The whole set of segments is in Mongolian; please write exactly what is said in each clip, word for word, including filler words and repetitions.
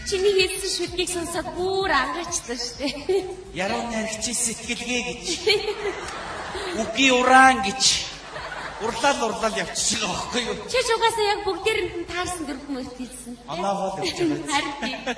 Чиний хэлсэн шүлгийг сонсоод бүр ангаачлаа штэ. Яруу найрагчийн сэтгэлгээ гэж. Үгүй уран гэж. Урлал урлал явчихж байгаа байхгүй юу? Чи ч угаасаа яг бүгдээрэнд нь таарсан дөрвөн мөрт хэлсэн. Оноогоо л өгч байгаа. Харин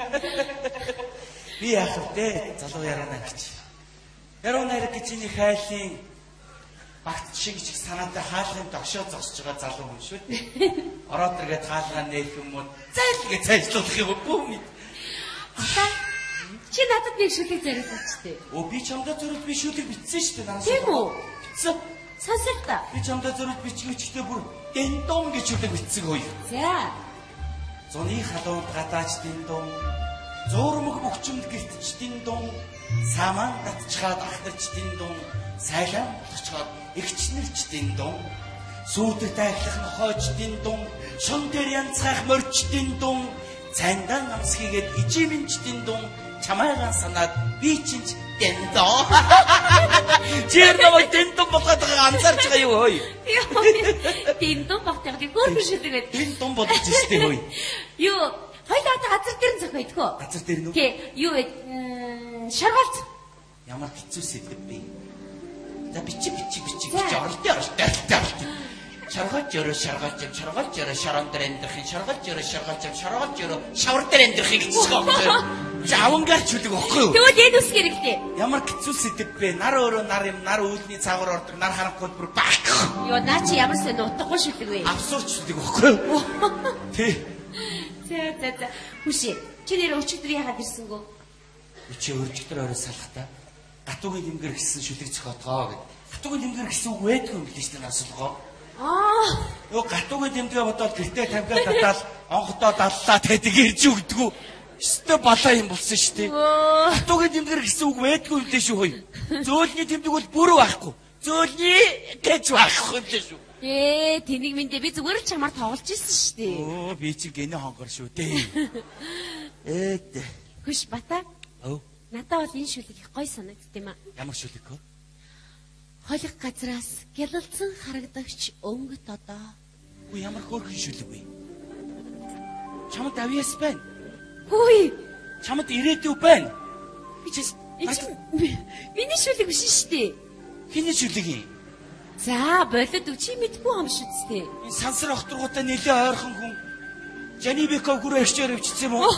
би яах вэ? Залуу яруу найрагч. Яруу найрагчийн хайлын багт шиг ч санаатай хаалгын догшоо зогсож байгаа залуу хүн шүү дээ. Ороод иргээд хаалгаа нээх юм уу? Зайлгээ цайжлуулах юм уу? Та чи надад нэг шүлэг зориулсан ч дээ. Оо би чамдаа зориулж би шүлэг бичсэн шүү дээ. Тийм үү? Бичсэн. Сонсоо та. Би чамдаа зориулж бичгээчтэй бүр дэндом гэж шүлэг бичсэн хөөе. За. Зуны халуунд гадаач дэндом, зуурмаг бөхчөнд гэртч дэндом, саман татчгаад ахтарч дэндом, сайлан болгочоод игчнэрч дэндом, сүйдэрт айлах нохойч дэндом, шун дээр янцгайх морч дэндом, цандан намсхийгээд ижимэнч дэндом, чамайгаан санаад би чинч дэндом. Чир намайг дэндом болгоод байгаа анзаарч байгаа юу хөөе? Дэндом багтаад хөөрхөн шүлэг байд. Дэндом болгож штэ хөөе. Юу, хоёлаа газар дээр нь зохиодох уу? Газар дээр нь үү? Тий, юу вэ? Шаргалт. Ямар хэцүү сэдв бэ? За бичи бичи бичи гэж оролтой оролтой оролтой. Шаргалж өрөө шаргалж юм шаргалж өрөө шарон дээр амьдрахын шаргалж өрөө шаргалж юм шаргалж өрөө шавар дээр амьдрахыг гэсэн юм байна. За авангаарч үлэг واخгүй юу? Тэгвэл энэ үс хэрэгтэй. Ямар хэцүү сэдв бэ? Нар өөрөө нар юм, нар үүлний цаагаар ордог, нар харанхуй бүр баг. Йоо, наа чи ямар сэн утгагүй шүлэг вэ? Авсууч үлэг واخгүй юу? Тий. За за за. Хүшээ. Чи нэр өчигдөр яагаад ирсэнгөө? Чи өчигдөр орой салхтаа гатуугийн дэмгэр гэсэн шүлэг зохиотгоо гэд. Гатуугийн дэмгэр гэсэн үг байдгүй юм билээ шүү дээ насалгоо. Аа. Юу гатуугийн дэмгээ бодоод гэртээ тавьгаад татаад онхотоо даллаа тэдэг ирж үгдгүү. Өстө балаа юм болсон шүү дээ. Гатуугийн дэмгэр гэсэн үг байдгүй юм дээ шүү хөөе. Зөөлний тэмдэг бол бүрөө байхгүй. Зөөлний гэж байхгүй юм дээ шүү. Ээ, тэнийг минь би зүгээр л чамаар тоглож ирсэн шүү дээ. Оо, би чи гэнэ хонгор шүү дээ. Ээд. Хүш бата. Оо. Надад бол энэ шүлэг их гоё санагдд юм аа. Ямар шүлэг вэ? Холих газраас гялалцсан харагдагч өнгөт одоо. Уу ямар хөөрхөн шүлэг вэ? Чамд авьяас байна. Хөөе. Чамд ирээдүй байна. Би чи миний шүлэг биш шүү дээ. Хиний шүлэг юм? За, болоод чи мэдгүй юм шүү дээ. Энэ сансар охторгуудаа нэлээ ойрхон хүн. Жанибеков гүрээ өччөр өвчсөн юм уу?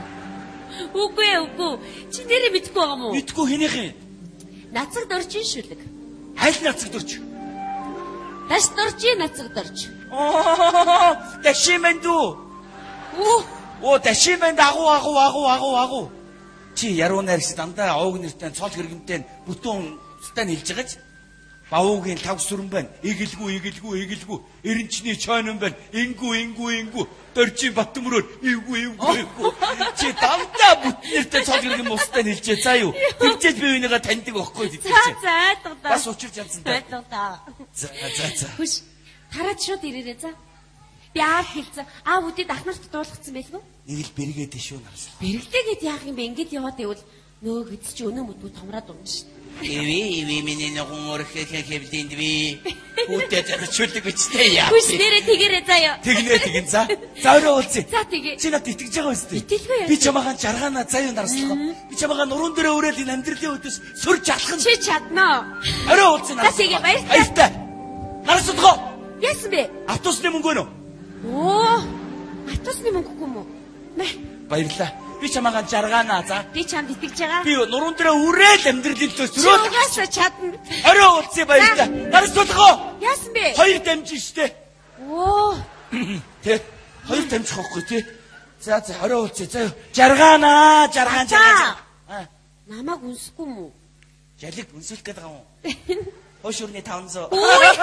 Үгүй үгүй. Чи нэрээ мэдгүй байгаа юм уу? Мэдгүй хинийх юм? Нацаг доржин шүлэг. Аль нацаг дорж? Таш доржин нацаг дорж. Оо, дашимэнд үү? Оо, оо дашимэнд агуу агуу агуу агуу агуу. Чи яруу найрагч дандаа овг нэртэй цол хэрэгмтэй бүтэн стан хэлж байгаа ч. Бавуугийн тав сүрэн байна. Игэлгүй, игэлгүй, игэлгүй. Эренчний чойнон байна. Ингүү, ингүү, ингүү. Доржин Баттөмрөөр ивгүй, ивгүй, ивгүй. Чи дандаа бүтнээртэй цол гэрэг юм усттай хэлжээ. За юу? Тэгжээд би өнийгөө таньдаг байхгүй тийм чи. За, за, айдгаа. Бас учирч янзсан та. Айдгаа. За, за, за. Хүш. Тараад шууд ирээрээ за. Би аав хэлсэн. Аав үдэд ах нарт дуулгацсан байлгүй? Нэг л бэргээд шүү нарс. Бэрэгтэйгээд яах юм бэ? Ингээд яваад байвал нөө гэд чи өнөө мөдгөө томраад унна шүү. Эви, эви миний нэгэн өрхөөх хэвлэнд би. Хүүтэй зарчулдаг бичтэй яа. Хүш нэрээ тэгэрээ заяа. Тэгнэ тэгин за. За өрөө уулзъя. За тэгээ. Чи надад итгэж байгаа үстэй. Итгэлгүй яа. Би чамаахан жаргаана заяа нарслах. Би чамаахан нуруунд дээрээ өрөөл энэ амьдралын өдөөс сүрж алхах. Чи чаднаа. Өрөө уулзъя нарс. За тэгээ баярлалаа. Баяртай. Нарсдгоо. Яасан бэ? Автобусны мөнгө өнөө. Оо. Автобусны мөнгө хүм үү? Мэ. Баярлалаа. Би чамаахан жаргаана за. Би чамд итгэж байгаа. Би нуруунд дээрээ үрээл амьдралын өдөөс сүрөөл. Угаасаа чадна. Өрөө уулзъя баярлалаа. Нарсдгоо. Яасан бэ? Хоёр дамжин штэ. Оо. Тэ. Хоёр дамжих байхгүй тий. За за орой уулзъя. За жаргаана, жаргаан жаргаан. Аа. Намайг үнсэхгүй юм уу? Жалиг үнсүүлэх гээд байгаа юм уу? Хошурны таван зуун.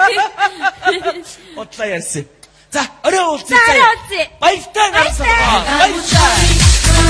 Отлаа ярьсан. За орой уулзъя. За орой уулзъя. Баяртай нарсгаа. Баяртай.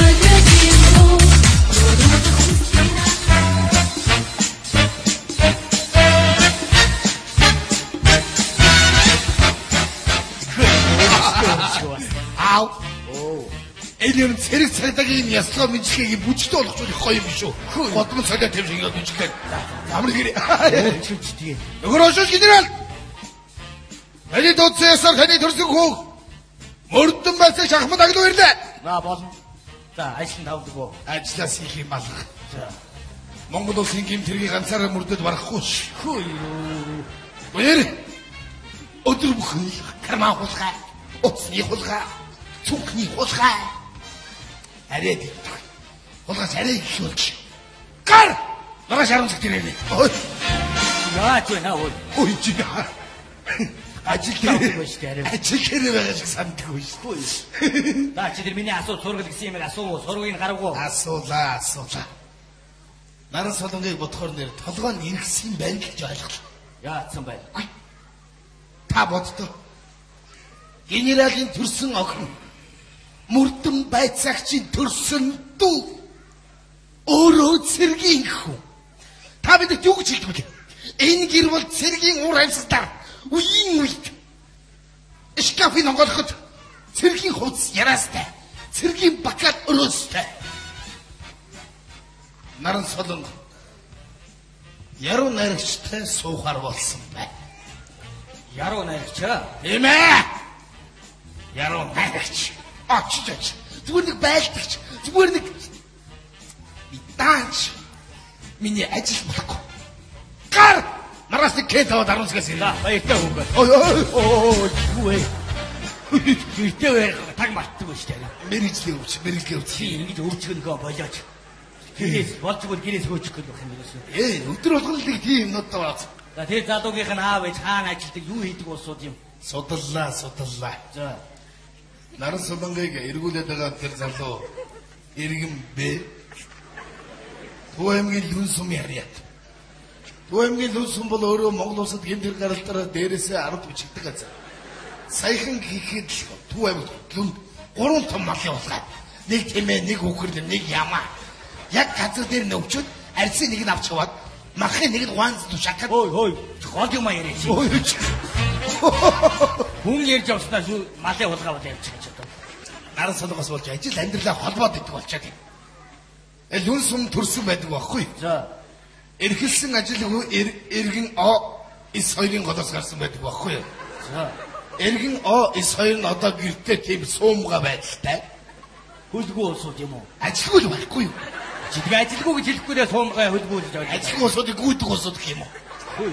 Ау. Оо. Энэ юм цэрэг цагдаагийн яслаа мэдчигийг бүжигтэй болгочих гоё юм шүү. Годмон цагдаа тавьшингаа бүжигтэй. Амар гэрээ. Чүчтгий. Нөхөрөөш генерал. Миний дуудсан ясаар таны төрсөн хүүг мөрдөн байцаа шахмад аглуу ирлээ. За болно. За ажил нь тавдаг уу? Ажлаас их юм алга. За. Монгол улсын гэмтрийг ганцаараа мөрдөд барахгүй ш. Хөө юу. Баяр. Өдөр бүхэн карман хулгай, утасны хулгай, цүнхний хулгай. Арээд идэх. Хулгайч арай их болж. Гар! Маргааш харамсах тэрээ. Ой. Яа ч вэ наа ой. Ой чи яа. Ажил дээр байж таарэ. Ажил дээр байгаа шиг санддаг шүү. За чи тэр миний асуу сургал гэсэн юм асуу сургыг гараагүй. Асуулаа, асуулаа. Наран солонгийг бодохоор нэр толгой нь иргэсэн байна гэж ойлголоо. Яатсан байна. Та боддоо. Генералын төрсөн охин мөрдөн байцаагчийн төрсөн дүү өөрөө цэргийн хүн. Та бидэд юу гэж хэлдэг вэ? Энэ гэр бол цэргийн уур амьсгалаар үеийн үед шкафын онгойлоход цэргийн хувцас яраастай, цэргийн бакал өрөөстэй. Наран солон яруу найрагчтай суухаар болсон байна. Яруу найрагч аа? Тийм ээ. Яруу найрагч. Очж очж. Зүгээр нэг байлдагч. Зүгээр нэг итаач. Миний ажил болохгүй. Гар! Мараас нэг кэт аваад аруулсгаас ирнэ. За, баяртай хүн байна. Ой ой ой. Ой. Гэртээ таг мартдаг шүү дээ. мэрэгжлийн өвч, мэрэгжлийн өвч. Чи ингэж өвчгөн гоо болооч. Гэрээс болцгол гэрээс хөөчих гээд байх юм ерөөсөө. Ээ, өдөр болгон л нэг тийм юмнууд байна. За тэр залуугийнх нь аав ээж хаана ажилладаг, юу хийдэг уусууд юм. Судаллаа, судаллаа. За. Наран солонгыг эргүүлээд байгаа тэр залуу Иргэн Б. Төв аймгийн Лүн сум яриад. Төв аймгийн Лүн сум бол өөрөө Монгол улсад гэмтэр гаралтаараа дээрээсээ ард бичигдэг газар. Саяхан хийхэд Төв аймгийн Лүн гурван том малын улгаад нэг тэмээ, нэг үхэр, нэг ямаа. Яг газар дээр нөвчөд арьсын нэг нь авч яваад махын нэг нь гуанз тушаахад ой ой гол юм яриач. ой хүн ярьж явснаа шүү малын хулгай бол ярьж байгаа ч одоо. Наран солонгос болж ажил амьдралаа холбоод идэх болчиход юм. Э Лүн сум төрсөн байдаг байхгүй. За. Эрхэлсэн ажил эргэн О эс хоёрын голоос гарсан байдаг байхгүй. За. Эргэн О эс хоёр нь одоо гэртээ тийм суумга байдалтай. Хөлгүй улсууд юм уу? Ажилгүй л байхгүй юу? Жидг ажилгүй гэж хэлэхгүй дээ суумгай хөлгүй гэж ойлгоо. Ажилгүй улсуудыг гүйдэг улсууд гэх юм уу? Хүй.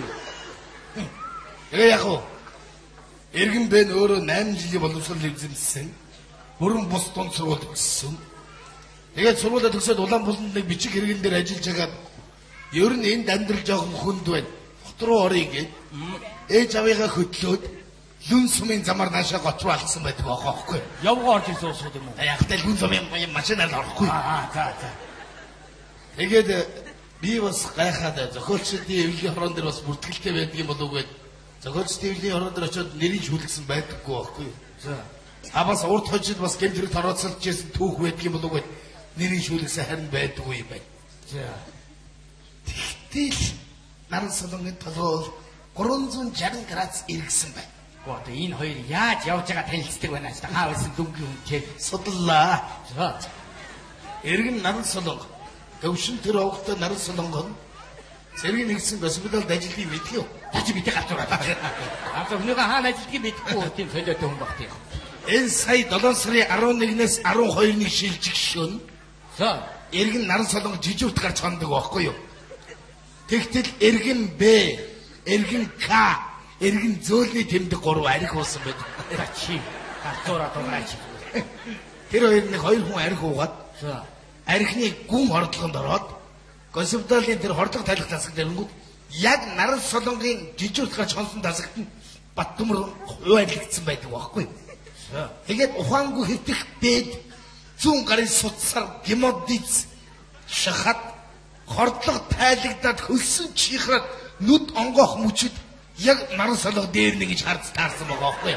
Тэгээ яг уу. Эргэн Б өөрөө найман жилийн боловсрол эзэмсэн. Бүрэн бус дунд сургууль төгссөн. Тэгээд сургуулаа төгсөөд Улаанбаатарт нэг бичиг хэрэгэн дээр ажиллаж хагаад ер нь энд амьдрал жоохон хүнд байна. Хот руу орё гээд ээж авыгаа хөтлөөд Лүн сумын замаар наашаа гот руу алгасан байдаг аахгүй. Явгаа орж ирсэн уусууд юм уу? Яг та Лүн сумын машинаар орохгүй. Аа за за. Тэгээд би бас гайхаад зохиолчдын эвлэлийн хорон дээр бас бүртгэлтэй байдаг юм болов уу гэд зохиолчдын эвлэлийн хорон дээр очиод нэрийг шүүлгсэн байдаггүй аахгүй. За. А бас урд хожид бас гэмтрэгт орооцолж ирсэн түүх байдаг юм болов уу гэд нэрийг шүүлгсэн харин байдаггүй юм байна. За. Тэгтэл наран солонгийн толгой гурван зуун шарсан градус эргэсэн байна. Одоо энэ хоёр яаж явж байгаа танилцдаг байна ч хаа байсан дүнгийн хүн чи судлаа. За. Эргэн наран солонго гөвшин тэр овогтой наран солонгон цэргийн нэгсэн госпиталд ажиллахыг мэдэх юу? Чи мэдээ гацураа. Одоо хүнийгээ хаана ажиллахыг мэдэхгүй тийм солиотой хүн багт юм. Энэ сая долоон сарын арван нэгнээс арван хоёрны шилжигшөн. За, эргэн наран солонго жижигт гарч хондог байхгүй юу? Тэгтэл эргэн Б, эргэн К, эргэн зөөлний тэмдэг гурав арх уусан байдаг. чи гацураа дуурайч. Тэр хоёр нэг хоёр хүн арх уугаад За. архины гүн хордлогонд ороод госпиталын тэр хордлого тайлах тасаг дэрнгүүд яг наран солонгийн жижигт гарч хонсон тасагт нь Баттөмөр хуваалгдсан байдаг байхгүй. Тэгээд ухаангүй хэвтэх дээд зүүн гарын суцсаар гемодиз шахаад хордлого тайлагдаад хөлсөн чихраад нүд онгоох мүчид яг наран солонго дээр нэг гэж харц таарсан байгаа байхгүй.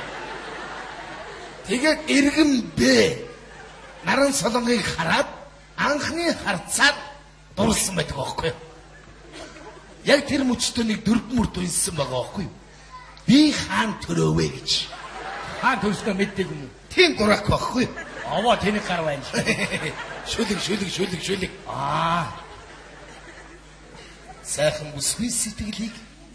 Тэгээд эргэн Б наран солонгыг хараад анхны харцаар дурлсан байдаг байхгүй. Яг тэр мөчтөө нэг дөрвөн мөрд унссан байгаа байхгүй. Би хаан төрөөвэ гэж. Хаан төрснөө мэддэг юм уу? Тийм гурак байхгүй. Аваа тэнийг гар байна. Шүлэг шүлэг шүлэг шүлэг. Аа. Сайхан бүсгүй сэтгэлийг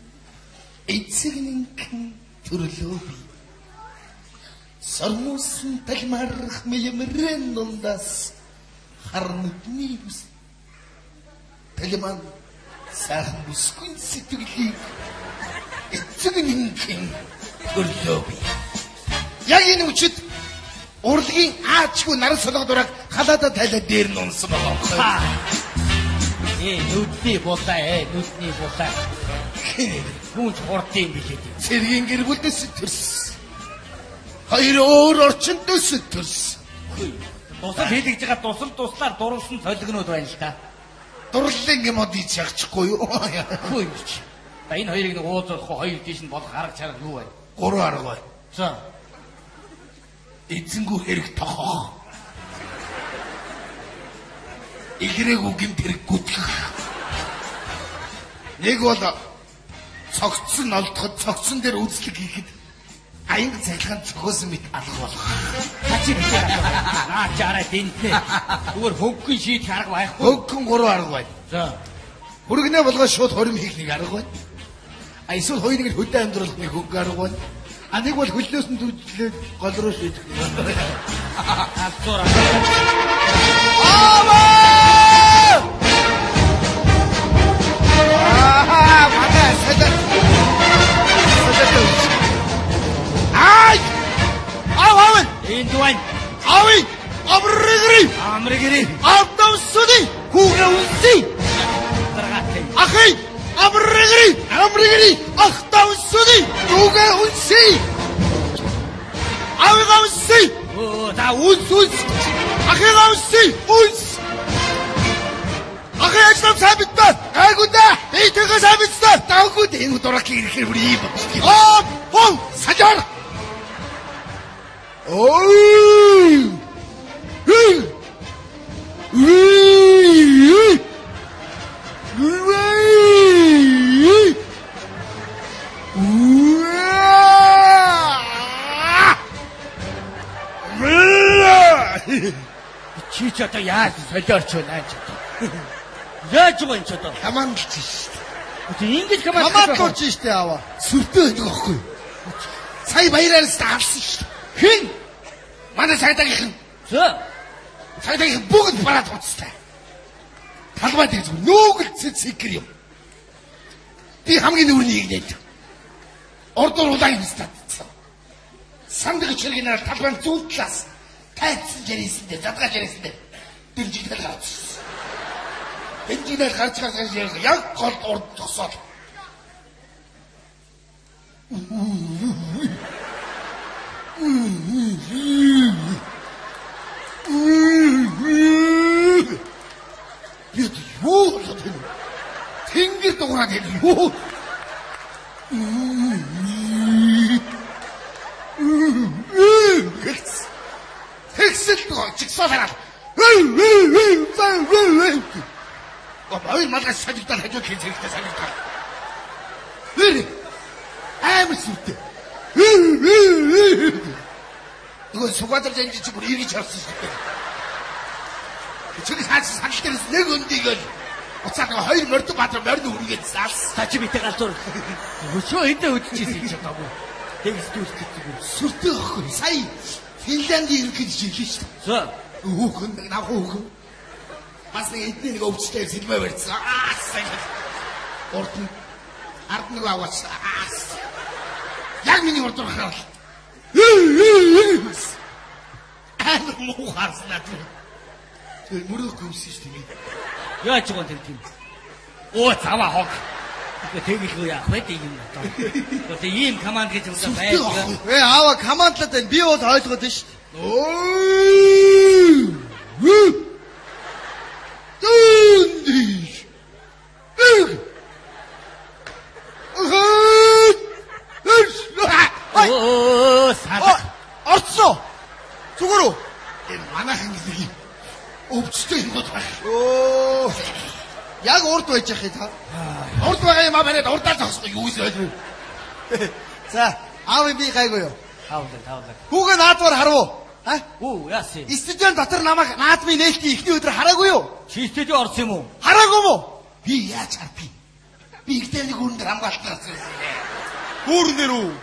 эцэгнэн төрлөө би. Сармусан талмарх мэлэмрэн нундас харнудны бүс. Талиман сайхан бүсгүй сэтгэлийг эцэг нэмхэн төрлөө би. Яг энэ үчид урлагийн аачгүй наран солгоо дураг халаада тайлаад дээр нь унсан байгаа. Э нүдний булаа э нүдний булаа. Нүуч хурдын билээ. Цэргийн гэр бүлээс төрс. Хоёр өөр орчиндөөс төрс. Тусал хийлгэж байгаа тусал туслаар дурлсан цолгонууд байна л та. Дурлалын юм уу ийч ягчихгүй юу? Хөөе. Та энэ хоёрыг нэг уулзахгүй хоёр тийш нь болох арга чарга юу вэ? Гурван арга байна. За. Эзэнгүү хэрэг тохох. Игрээгүү гэмт хэрэг гүтгэх. Нэг бол цогцсон олдоход цогцсон дээр үзлэг хийхэд аянг цайлхан цохосон мэт алах болох. Хачи бичээ. Наа чараа дэнтээ. Зүгээр хөнгөн шийдэх арга байхгүй. Хөнгөн гурван арга байна. За. Хүргэнэ болгоо шууд хорим хийх нэг арга байна. А эсвэл хоёрыг нь хөдөө амьдруулах нэг хөнгөн арга байна. А нэг бол хөлнөөс нь зүжлээд гол руу шийдэх. Алцуур. Аа! Аа, манай сэдэ. Ай! Ав ав! Энд дуан. Ави! Амрэгри! Амрэгри. Автомсуди! Хүүгээ үнси! Дараатай. Ахи! Амрэгри! Амрэгри! Автомсуди! Хүүгээ үнси! Авигаа үнси! Оо, та үнс үнс. Ахигаа үнси! Үнс! Ахи ажлаа сайн битээ! Гайгуудаа! Би тэгээ сайн битээ! Давгүй энэ дурак ирэхээр бүр ийм болчих. Аа! Хон! Сажар! Ой! Хм! Уй! Уй! Чи ч одоо яаж солиорч байна ч одоо. Яаж байгаа юм ч одоо. Хамаандалж шít. Ингэж хамаалж Хамаалж шít аваа. Сүртэй байдаг аахгүй. Сая баяраарс таарсан шít. Хэн? Манай цагдаагийнхан. За. Цагдаагийнхан бүгд бараад уцтай. Талбай дээр зүгээр нөөгөлцөд сикэр юм. Би хамгийн нүрнийг нээд. Ордор удаан юмстад. Санддаг чиргэнээр талбайн зүүн талаас тайцсан жирээсэндээ задгаа жирээсэндээ дэржигдэл гарч. Дэржигдэл гарч гарч яг гол урд зогсоод. Бид юу болоод байна? Тэнгэр дуурайд байна юу? Тэгсэл чигсаалаа. Ой, малгай сажигдал хажууд хийж хэрэгтэй санагдав. Нэр амар сүртэй. Нөгөө сугадар жанжи чи бүр иргэж харсан шүү дээ. Чиг хаач санал дээрс нэг өндийгөл уцаад нөгөө хоёр мордон баатар морд үргээд заалс. Та чи битээ галзуур. Өчөө эндээ үдчихсэн юм ч удаагүй. Тэгс дүүрчээ зүгээр. Сүртэй ахгүй. Сая Финляндийн иргэж ирлээ шүү дээ. За. Хүүхэн нэг нав хүүхэн. Бас нэг эдний нэг өвчтэй сэлмэ барьсан. Аа сайн. Урд нь ард нэг аваач. Аа. Яг миний урд руу хараад. Аа муу харснаа. Тэр мөрөг гүмсэн шүү дээ. Яаж байгаа юм тийм. Оо цаваа хог. Тэгэлгүй яах вэ тийм юм одоо. Одоо ийм команд гэж үгүй байлаа. Ээ аава командлаад байна. Би бол ойлгоод байна шүү дээ. Ой! Дүнди. Оо саа. Орцсон. Зүгээр үү? Энэ манайхан нэг өвчтэй юм бол байна. Оо. Яг урд байж яах юм та? Урд байгаа юм аа бариад урдаа зогсох юу вэ? За, аав би гайгүй юу? Тавлаа тавлаа. Хүүгээ наадвар харав. Ха? Оо яасан. Студент дотор намайг наадмын нээлтийн ихний өдөр хараагүй юу? Чи студио орсон юм уу? Хараагүй мó? Би яаж харпи? Би ихтэй нэг өрөнд хамгаалт гарсан юм. Хүүрэн дээр үү?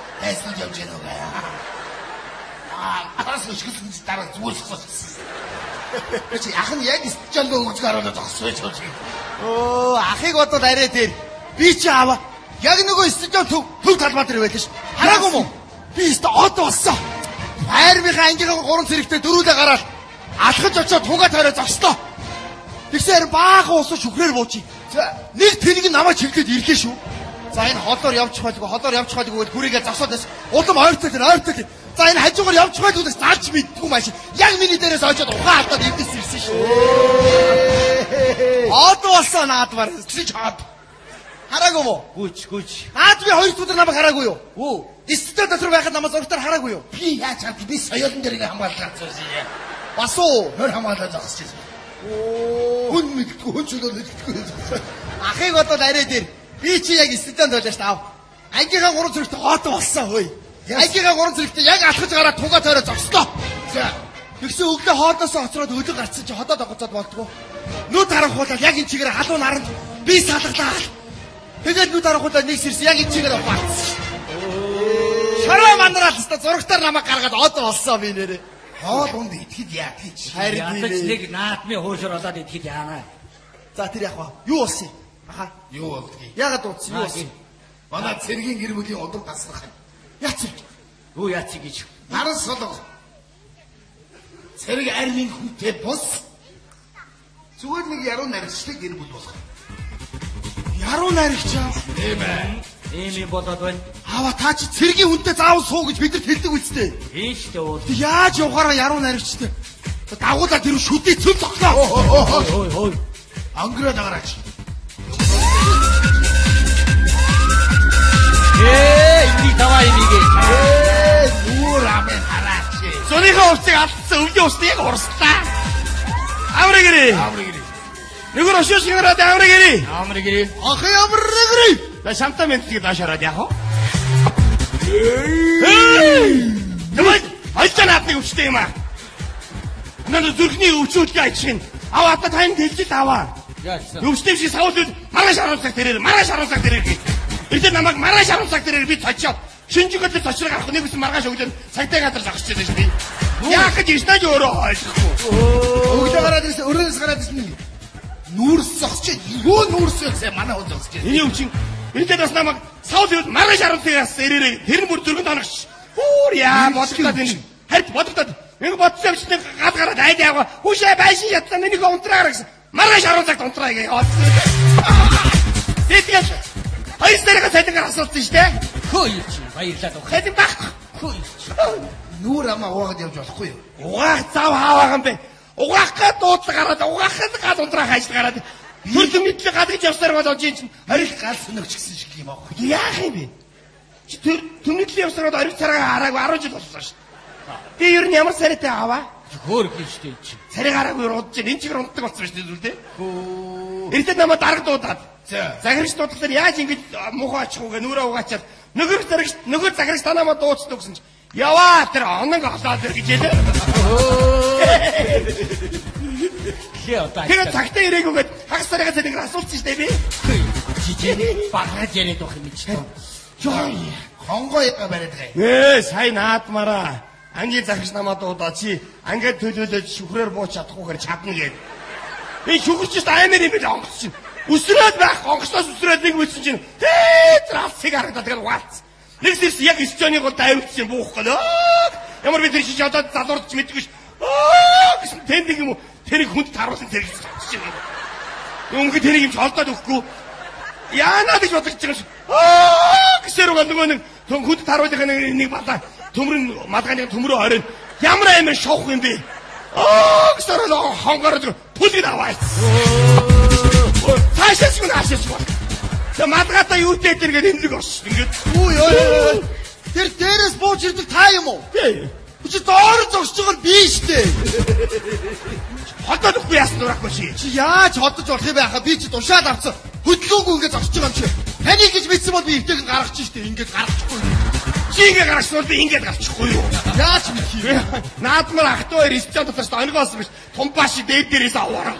Эсвэ явж яана уу? Аа, арас өшгсөн дараа зүгээр соссон. 그렇지. ах нь яг студионд өгж гараад зогсож байж байгаа. Оо, ахыг одоо нарай дээр. Би чи аваа. Яг нөгөө студио төв төв талбай дээр байлаа ш. Хараагүй мó? Би өстө од болсон. Хайрмынхаа ангийнхаа гурван цэрэгтэй дөрүүлээ гараад алхаж очоод тугаа тойроо зогслоо. Тэгсээр баахан уусаа шүхрээр буучи. Нэг тэнэг намайг чиглээд ирлээ шүү. За энэ холоор явчих байлгүй, холоор явчих байлгүй гэвэл хүрээгээ зогсоод байсан. Улам ойртой тэр ойртой тэр. За энэ хажуугаар явчих байлгүй гэж зааж мэдгүй маш. Яг миний дээрээс очоод ухаан алдаад эвдэс ирсэн шүү. Од болсон наадмаар. Чи чад. Хараагүй мó? Гүч гүч. Наад би хоёр өдөр намайг хараагүй юу? Оо. Студио дотор байхад намайг зургатаар хараагүй юу? Би яаж чад би соёлон дээр ингээ хамгаалаад зогсож яа. Бас уу. Хөр хамгаалаад зогсож байсан. Оо. Хүн мэдгүй хүн чөлөө мэдгүй. Ахыг одоо нарай дээр. Би чи яг студионд байлаа ш таав. Ангийнхаа гурван зэрэгтэй хот болсон хөөе. Ангийнхаа гурван зэрэгтэй яг алхаж гараад тугаа тойроо зогслоо. За. Тэгсэн өглөө хоолноос оцроод өдөр гарцсан чи хотоод огцоод болтгоо. Нүд харанхуулаад яг энэ чигээр халуун наранд би салглаа. Тэгээд нүд харанхуулаад нэг сэрс яг энэ чигээр бац. Шараа мандраад та зурагтаар намайг гаргаад од болсон би нэрээ. Хоол унд итгэд яа гэж. Харин нэг наадмын хуушар болоод итгэд яана. За тэр яг ба. Юу болсон юм? Аха. Юу болдгийг. Ягаад удсан юу болсон? Манай цэргийн гэр бүлийн удаг тасрах юм. Яц. Юу яац гэж. Наран солонго. Цэрэг армийн хүнтэй бус. Зүгээр нэг яруу наригчтай гэр бүл болох. Яруу наригч аа. Тийм ээ. Ийм юм болоод байна. Аваа та чи цэргийн хүнтэй заавал суу гэж бид нар хэлдэг үстэй. Ийм ч дээ уу. Яаж явахаараа яруу наригчтай. Дагуулаа тэр шүдий цөм цоглоо. Ой ой ой. Анграад агараач. Ээ, энэ таваа юм игээ. Ээ, нүүр амын хараач. Зунийхаа уцыг алдсан өвлийн усны яг урслаа. Авраг ирээ. Авраг ирээ. Нөгөө өшөөс гинраад авраг ирээ. Амрыг ирээ. Ах ямар нэгрээ. На шамта мэнтгийг даашараад яах вэ? Ямай, айцанаатны өвчтэй юм аа. Наад зүрхний өвчүүдийн ажиг нь аваа та тань дэлжил аваа. Яасан. Өвчтэй шиг савуулууд маргааш харуулсаг тэрээр маргааш харуулсаг тэрээр гээ. Эрдээ намайг маргааш харуулсаг тэрээр би цочоод шинжигэл цочроо гарах нэг үс маргааш өглөө цагтай гадар зогсож байсан шүү дээ. Яах гэж ирснэж өөрөө ойлгохгүй. Өглөө гараад ирсэн, өрөөс гараад ирсэн. Нүүрс зогсож, юу нүүрс вэ? Манай хүн зогсож. Эний өвчин эрдээ бас намайг савуулууд маргааш харуулсагаас эрээрээ тэр нь бүр дөргөнд хоногч. Өөр яа бодлоод энэ хард бодлоод нэг бодсон юм чинь гад гараад айд яваа. Хүшээ байшин ятсан нэг унтраа гэсэн. Маргааш харуулсаг унтраа гээ. Тэтгэж хоёрсдэрэг сайдгаар асуулсан шүү дээ. Хөөе чи баярлаад уу. Хэдэн баг. Хөөе чи. Нүүр амаа уугаад явж болохгүй юу? Угаах зав хаваахан бэ. Угаах га дуудлага гараад угаах гад унтраа хайж гараад хөрдөн мэдлэг гад гэж явсаар бол очиж чинь Орил гал сөнөгч гэсэн шиг юм аа. яах юм бэ? Чи тэр төмөдлийн явсараад ориг цараа хараагүй арван жил болсон шүү дээ. Би ер нь ямар царайтай аваа? Хөөр гэжтэй чи. Царай гараагүй удаж чинь энэ чигээр унтдаг болсон шүү дээ зүйлдээ. Эрдээ намайг дарга дуудаад. За. Заграгч дуудлаар яаж ингэж муухай очих вэ? Нүрээ угаачаад нөгөө заграгч нөгөө заграгч та намайг дуудсан гэсэн чинь яваа тэр оног олоод ир гэж хэлээ. Хээ одоо. Тэгээд цагтаа ирээгүйгээд хагас царайгаа цэнийг асуулсан шүү дээ би. Чи чи багаж яриад байх юм чи. Йоо. Хонгоо яа бариад байгаа юм. Ээ, сайн наадмараа. Ангийн заграгч намайг дуудаад чи ангид төлөөлөж шүхрээр бууч чадахгүйгээр чадна гээд. Би шүхэрч шүү дээ аймаар юм бил онгоц чинь. Үсрээд байх онгоцоос үсрээд нэг үлсэн чинь тэр алцыг харагдаад тэгээд валц. Нэг зэрс яг студионыг бол дайвуулсан буух гэнэ. Ямар би тэр чи одоо залуурч мэдгүй ш. Аа гэсэн тэндэг юм уу? Тэрийг хүнд таруулсан тэр гэж чинь. Өнгө тэрийг юм ч олдоод өгөхгүй. Яанаа гэж бодож байгаа ш. Аа гэсэр уг нөгөө нэг хүнд таруулах нэг бата төмрөн малганы төмрөө оройн. Ямар амар шовх юм бэ? Аа гэсэр хонгороо түлгэн аваа. Таашаач гүн аашаач бол. Тэ малгата юутэй тэргээд энлэг орш. Ингээд. Үй ой. Тэр дээрээс бууж ирдэг та юм уу? Тий. Чи доор зогсож байгаа нь би штэ. Хотод үгүй яасан дурахгүй чи. Чи яаж ходож болох юм бэ хаа? Би чи тушаад авсан. Хөдлөөгүй ингээд зогсож байгаа юм чи. Таны гэж мэдсэн бол би эвтэйг гаргачих штэ. Ингээд гаргачихгүй. Чи ингээд гаргасан би ингээд гаргачихгүй юу? Яаж мэдхий? Наадмар ахтуу хоёр студент дотор ч онгоос биш. Тумбаш дээд дээрээс аваараа.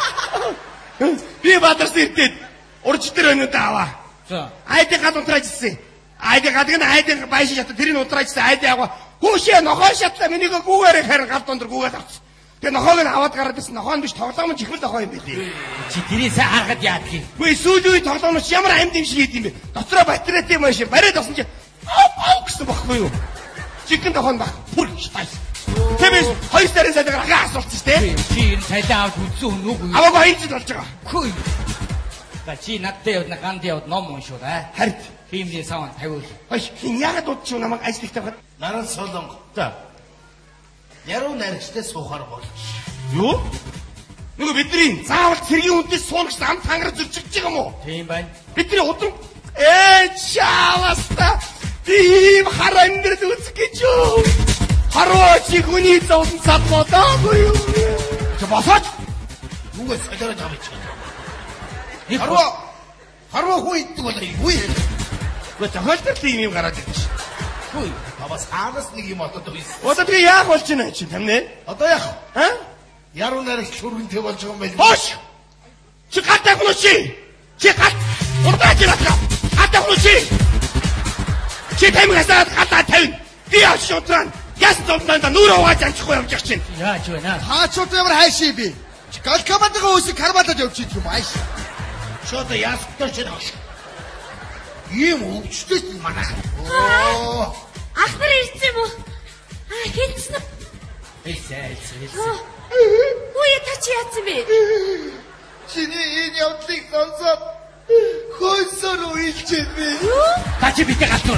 Би бадарс ирдээд урж дээр өнөд аваа. За. Айд гад унтраажсэн. Айд гадаг нь айд байшин шат тэрийг унтраажсэн. Айд яваа. Хүүшээ нохоо шатлаа минийгөө гүүгээр харин гал дондор гүүгээд авсан. Тэгээ нохоог нь аваад гараад ирсэн. Нохоо нь биш тоглоом чихмэл нохоо юм билий. Чи тэрийг сайн харахад яадаг юм? Үгүй сүүлийн үе тоглоомч ямар амьд юм шиг хийд юм бэ? Дотроо батарейтэй машин бариад авсан чи ав ав гэсэн баггүй юу? Чихэн нохоо нь баг. Бүр штай. Тэбис хоёр сарын сайдаар ахаа асуулт ч тийм. Чи энэ цайлаа авч үзсэн хүн үгүй. Аваагүй хоёр жил болж байгаа. Хөөе. Та чи надтай явна ганд явд ном уншуу да. Харин Хиймний саван тавиул. ой хин яагаад удчих намайг ажил ихтэй хад. Наран солонго. За. Яруу наригчтай суухаар бол. Юу? Нөгөө бидний заавал цэргийн үндэс суунгч ам тангараа зөрчиж байгаа юм уу? Тийм байна. Бидний удран ээ чаваста тийм хар амьдрал үзэх гэж юу? Харуу чи хүний зовлон садмодаагүй юу? Чи босооч. Нүгэ солиорож байгаа юм чи. Харуу Харуу хүү иддэг болоо юу? Гөө зохиолтор тийм юм гараад ирж. Хүү. Аваас хаанаас нэг юм одоо дээс. Одоо би яах болж байна чи тамнэ? Одоо яах? Аа? Яруу наригч хөргөнтэй болж байгаа юм байл. Хош! Чи гатаа хүн чи. Чи гат. Урдаа чи гатаа. Гатаа хүн чи. Чи таймгасаад гатаа тавь. Би яаш утран. Яс зовлонда нүрэ угааж амжихгүй явж байгаа чинь. Яаж вэ наа? Хаачууд ямар хайший би. Галкамадгаа үсэг карбалаад явж идэх юм ааш. Шода яастай ч нэг. Ийм өвчтэй манайх. Оо. Ах нар ирсэн юм уу? Аа хэлсэн үү? Хэлсэн хэлсэн. Үе та чи яатсан бэ? Чиний энэ явдлыг сонсоод хөөсөр уйлж би. Та чи битээ галтур.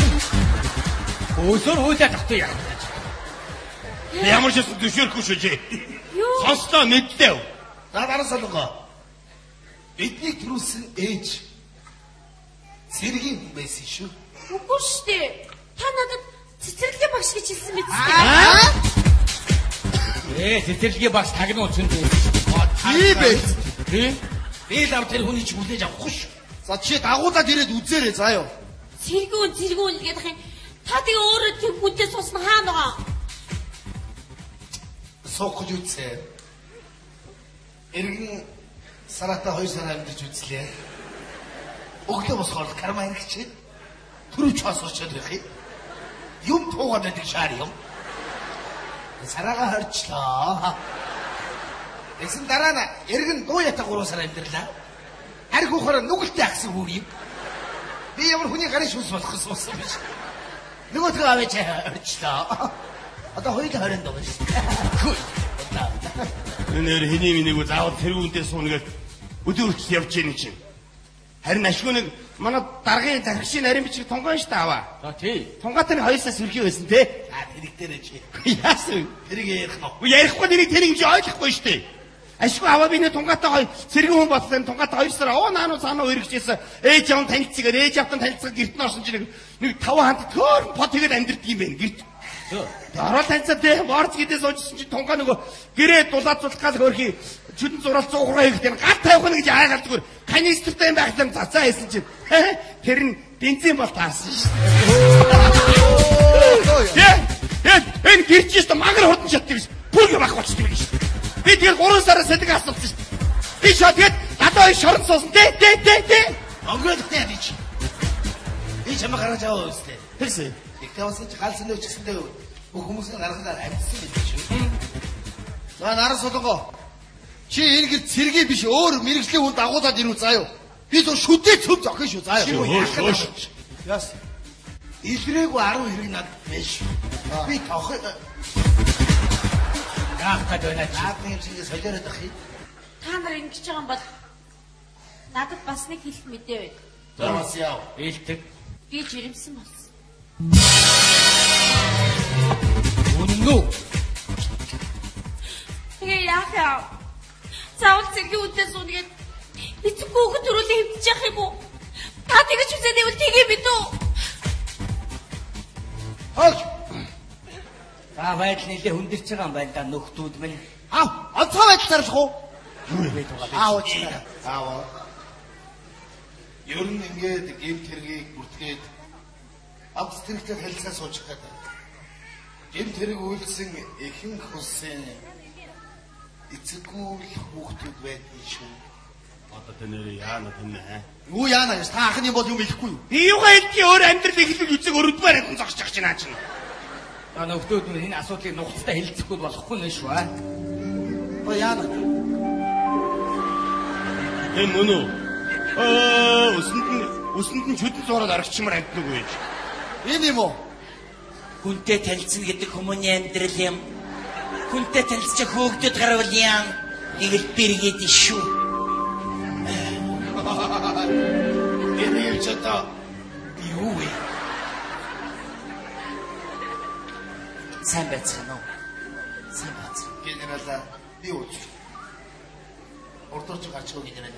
Өсөр уйлаад авто яах вэ? Ямар ч юм төшөөрөхгүй шүү чи. Юу? Сонслоо мэдлээ. За дараа солонго. Бидний төрүүлсэн ээж цэргийн хүн байсан шүү. Үгүй шүү дээ. Та надад цэцэрлэгийн багш гэж хэлсэн биз дээ. Аа? Ээ цэцэрлэгийн багш тагнуул зөндөө. Би бэ. Тийм. Би л ав тэр хүний чи хүлээж авахгүй шүү. За чи дагуулад ирээд үзээрэй заа юу. Цэргүүн цэргүүн гэдэг юм. Та тэгээ өөрөө тэр хүнтэй суусан хаана байгаа? Суух гэж үзсэн. Эргэн саратаа хоёр сар амьдарч үзлээ. Өглөө босгоор карма хэрэгчээ. Төрөж хасуучаад байх юм. Юм туугаад байдаг шаар юм. Сараага хорчлоо. Эсэн дараа нь эргэн дуу ята гурван сар амьдарлаа. Харь хөөхөр нүгэлтэй агсан хүү юм. Би ямар хүний гарын шүнс болох гэсэн биш. Нөгөөдгөө аваач хорчлоо. Одоо хоёул хорин доо биш. Нэр хэний минийгөө заавал тэрүүндээ суунгээд өдөрч явж яах чинь. Харин ашгүй нэг манай даргын захирагчийн нарийн бичиг тунган штэ аваа. За тий. Тунгаатай нэг хоёр сар сэрхий байсан те. За тэрэг дээр чи. Яасан? Тэрэг ярих нь. Уу ярихгүй нэг тэр юм чи ойлгохгүй штэ. Ашгүй аваа би нэг тунгаатай хоёр сэргийн хүн болсон тунгаатай хоёр сар оо наану цаанаа өргөжсэн. Ээж аван танилцгаар ээж автан танилцгаа гэрт нь орсон чи нэг нэг таван ханд төөр пот тэгээд амьдэрдэг юм байна гэрт. Орол танцаа те борц гэдээ суужсэн чи тунгаа нөгөө гэрээ дулаацуулах гал хөрхи чүдэн зураал сто гурван ихтэй гад тавих нь гэж айгаад зүгээр канистртай юм байх юм цацаа хэлсэн чи тэр нь бензин бол таарсан шүү дээ. Тэ энэ гэрчээс та магар хурдан шатдаг биш бүр юм ах болчихсон юм шүү. Би тэгэл гурван сараас сэлэг асуулсан шүү. Би шат тэгээд гадаа ой шорон суусан тэ тэ тэ тэ Онгойлготой яа чи. Би чамаа гаргаж аваа үстэй. тэгсэн. Тэгтээ бас чи галс нөө чигсэндээ бүх хүмүүсийн гаргалаар амьдсан гэдэг шүү. За наран солонго. Чи энэ гэр цэргийн биш өөр мэрэгжлийн хүн дагуулад ирүү заа юу. Би зөв шүдээ цөв зохино шүү заа юу. Яс. Илрээгүй арав хэрэг над биш. Би тохи Яах гэж байна чи? наад нэг шиг солиороод ах юм. Та нар ингэж байгаа юм бол надад бас нэг хэлэх мэдээ байд. За бас яав. Ээлдэг. Би жирэмсэн болсон. Үнэн үү? Тэгээ яах яа? Заавал цэргийн үнтэй суугаад эцэг хүүхэд төрүүлээ хэмтэж явах юм уу? Та тэгэж үзээд байвал тэгээ бид үү? Хөөж. За байдал нэлээ хүндэрч байгаа юм байна да нөхдүүд минь. Аа, онцгой байдал зарах уу? Юу вэ тугаа? Аа, уучна. Аа. Ер нь ингээд гэмт хэргийг бүртгээд авц тэрэгтэй харилцаа суучих гэдэг. Гэмт хэрэг үйлсэн ихэнх хүссэн эцэггүй хүүхдүүд байдаг шүү. Одоо тэнэр яана тэнэ. Юу яана гэж та анхны бол юм хэлэхгүй юу? Би юугаа хэлдгийг өөр амьдрал эхлэл үзэг өрөвдмөр хэдэн зогсож байгаа чинь наа чинь. А нөхдүүд минь энэ асуудлыг нухацтай хэлцэхгүй болохгүй нэ шүү аа. 어, 야나. 에, 뭐노? 어, 무슨, 무슨 좋든 소라 나락치면 안 뜨고 있지. 이니 뭐? Хүнтэй танилцна гэдэг хүмүүний амьдрал юм. Хүнтэй танилцчих хөөгдөд гарвал яан игэл бэргээд шүү. 얘네 일쳤다. Юу вэ? Сайн байцгаана уу? Сайн байцгаана. генералаа би ууч. Ордорч гарч байгаа генерал.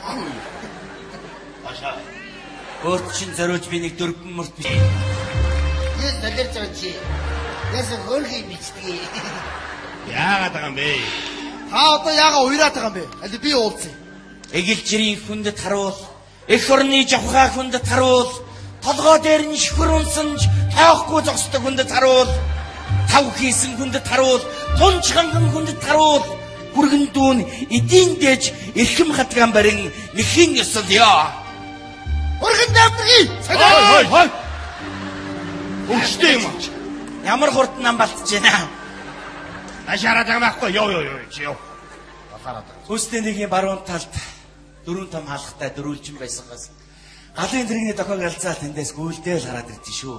Аша. Өөрт чинь зориулж би нэг дөрвөн мөрт бий. Ես солирч байгаа чи. Ես хөрхий бичдэг. Яагаад байгаа юм бэ? Та одоо яага уйраад байгаа юм бэ? Али би уулзъя. Эгэл жирийн хүндэт харуул, эх орны жавхаа хүндэт харуул, толгой дээр нь шүхэр унсанж тоохгүй зогсдог хүндэт харуул, тав хийсэн хүндэт харуул, тунч ханган хүндэт харуул, бүргэн дүүн эдийн дэж эрхэм хатган барин нэхийн ёсол ёо. Хөрхөн дэвтрий. Хой хой хой. Өгчтэй юм ач. Ямар хурдан нам балтж байна. Ашаараад байгаа байхгүй ёо ёо ёо чи ёо. Хүстэй нэг юм баруун талд дөрвөн том хаалгатай дөрүүлжин байсангаас галын дэргэний дохойг алцаад тэндээс гүйлдээл хараад ирдэ шүү.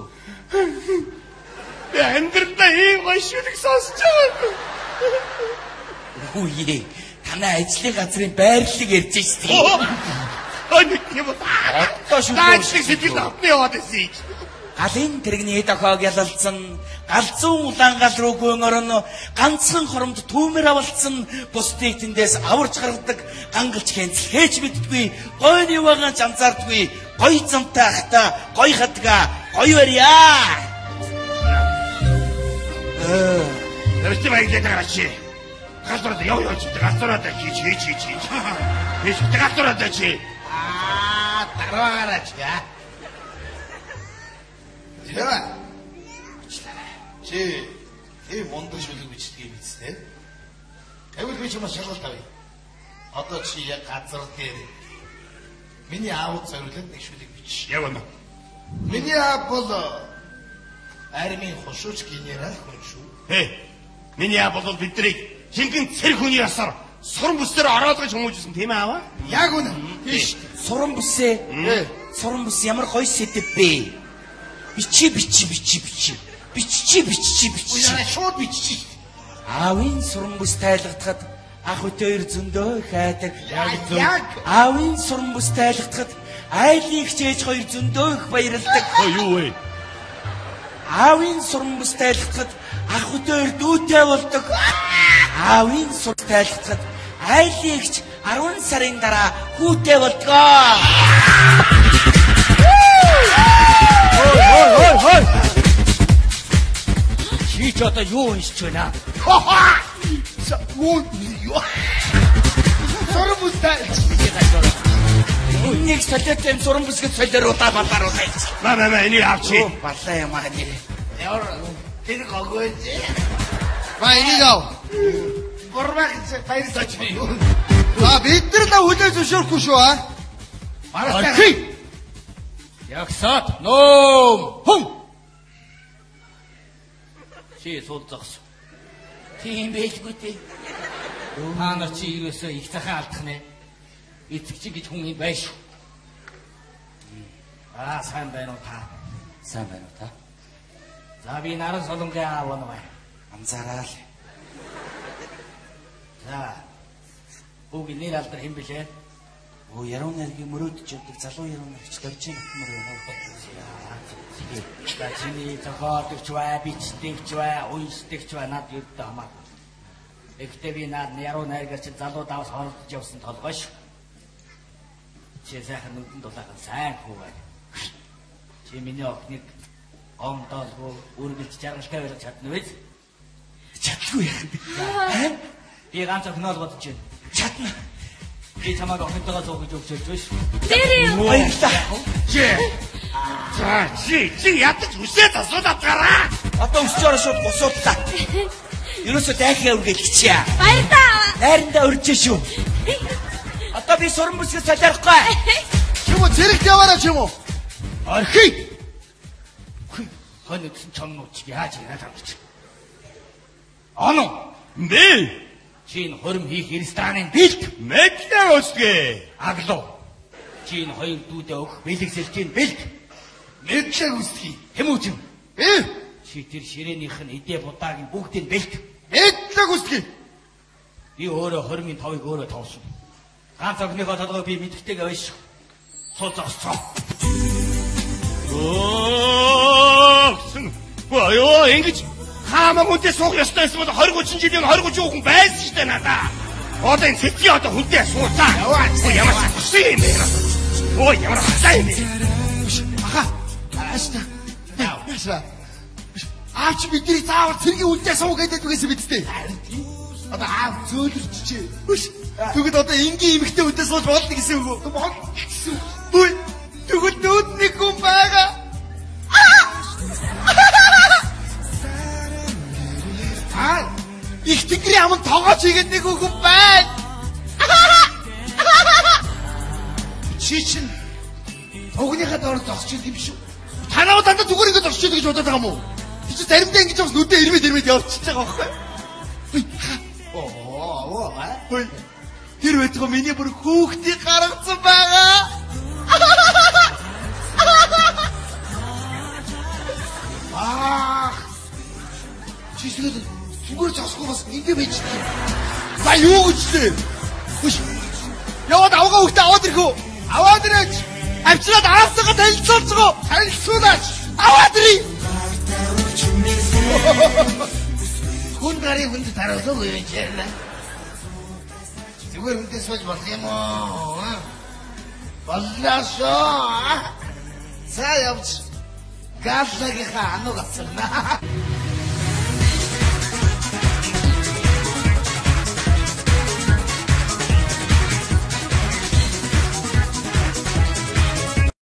Би амьдралдаа ийм гоё шүлэг сонсож байгаа. Үгүй ээ. Танай ажлын газрын байрлалыг ярьж штий. Ой нэг юм. Одоо шүү. Даачлыг сэтгэл авны яваад ирсэн. Галын тэрэгний дохойг ялалцсан, галзуун улаан гал руу гүйн орно, ганцхан хоромд түүмэр авалцсан, бусдыг тэндээс аварч гаргадаг, гангалж хэнцэл хээч мэддгүй, гойны вагаан анзаардгүй, гой замтай ахта, гой хатга, гой барья. Э, тэрчээ баярлалаа гараач. Галзуураад яв яв чи галзуураад хийж хийж хийж хийж. Биш галзуураад чи. Аа, дараагаараач яа. Яа. Чи тийм мундаг шүлэг бичдэг юм биз дээ. Гэвэл би ч юм шалгалт авъя. Одоо чи яг газар дээр миний аав зориулаад нэг шүлэг бич. Яв юм. Миний аав бол армийн хошууч генерал хүн шүү. Хэ. Миний аав бол биднийг шингэн цэр хүний ясаар суран бүсээр ороод гэж хүмүүжсэн тийм ээ аваа? Яг үнэ. Биш, суран бүсээ. Суран бүс ямар гоё сэдв бэ? Бичи бичи бичи бичи. Бичи бичи бичи. Яа шууд бичиж. Аавын суран бүс тайлгадахад ах өтөр зөндөө их айдаг. Яг. Аавын суран бүс тайлгадахад айлын хичээж хоёр зөндөө их баярлдаг. Ой юу вэ? Аавын суран бүс тайлгадахад ах өтөр дүүтэй болдог. Аавын суран тайлгадахад айлын хч арван сарын дараа хүүтэй болдгоо. Ой ой ой ой. Чи ч одоо юу хийж байна? Юу юу. Суран бүстэй. Нэг солиотой юм суран бүсгэд солиоруудаа балааруулаа. Маа маа маа энийг авчи. Балаа юм аа нэр. Яар тэр гогойж. Ба энийг ав. Гурвах баярлаж би. За бид нар л хүлээж зөвшөөрөхгүй шүү аа. Марастай. Ягсаад ном хүн. Чи сул зогс. Тийм байлгүй дээ. Та нар чи ерөөсөө их захаа алдах нэ. Эцэгч гэж хүн юм байш. Аа сайн байна уу та? Сайн байна уу та? За би наран солонгийн аав байна. Анзаараа л. За. Бүгд нэр алдар хэм бэлээ? Оо яруу найргийн мөрөөдөж явдаг залуу яруу найрч дөрж натмар байна уу? За чиний зохиолдогч бай, бичдэгч бай, уншдагч бай над юудтай хамаагүй. Гэхдээ би над яруу найргаар чи залуу давс хордож явсан толгой шүү. Чи сайхан нүдэн дулаахан сайн хүү байна. Чи миний охиныг гомдоолгүй үргэлж жаргалтай байлгаж чадна вэ? Чадгүй яах вэ? Би ганц охиноо л бодож байна. Чадна. Би чамайг охинтойгоо зугж өгч хэлж байна шүү. Дээрээ. Баярлалаа. Чи. За чи чи ядаж үсээ тасуудаад гараа. Одоо өсчөөрөө шууд босуудлаа. Ерөөсөө дайхаа үргэлжчихье. Баярлалаа. Найрандаа урьж шүү. Одоо би суран бүсгэд солиорхгүй. Чи мо зэрэгт яваараа чи мо. Орхи. Хань үтсэн чамнууд яаж яа тамч. Оно. Бэ. Чи энэ хорим хийх рестораны бэлт. Мэдлээ өсгөө. Аглуу. Чи энэ хоёр дүүдээ өгөх бэлэг сэлж чинь бэлт. Мэдлэг үсгий. Тэмүүжин. Ээ, Чи тэр ширээнийх нь идэ будаагийн бүгдийг бэлт. мэдлэг үсгий. Би өөрөө хормын товыг өөрөө товсон. Ганц огныхоо толгой би мэдгтэйгээ ойш. Сул зогсоо. Оосон. Өө ингэж хаамаг үнтэй суух ёстой эсвэл двадцать тридцать жилийн двадцать хүүхэн байсан шүү дээ надаа. Одоо энэ сэтгий одоо хүнтэй сууцаа. Өө ямар шин юм бэ? Өө ямар хасаа юм бэ? Аха. Аашта. Яа. Аач бидний заавал цэргийн үлдээ суу гэдэг үгээс бидтэй. Одоо аав зөөлөрччээ. Хүш. Тэгвэл одоо энгийн эмэгтэй үлдээ сууж болно гэсэн үг үү? Бол гэсэн. Үгүй. Тэгвэл нүүдний хүн байгаа. Аа. Их тэнгэрийн аман тоогооч игээд нэг хүн байна. Чи чин Огныхаа доор зогсчих юм шүү. Танаа дандаа зүгээр ингэ зогсчих гэж бодоод байгаа юм уу? Чи заримдаа ингэж бас нүдээ ирмэд ирмэд явчихж байгаа байхгүй? Оо, оо, аа. Тэр байтугай миний бүр хүүхдийг гаргацсан байгаа. Аа. Чи зүгээр зүгээр зогсохгүй бас ингэ байж тээ. За юу гэж тээ? Хүш. Яваад авгаа хүүхдээ аваад ирэх үү? Аваад ирээч. Авчираад аавсгаа танилцуулцгоо. Танилцуулаач. Аваад ирээ. Хүн гарын хүнд таруулах юм чирнэ. Зүгээр хүнтэй сууж болох юм уу? Боллоошоо. За явж. Гааллагийнхаа ануг авцарна.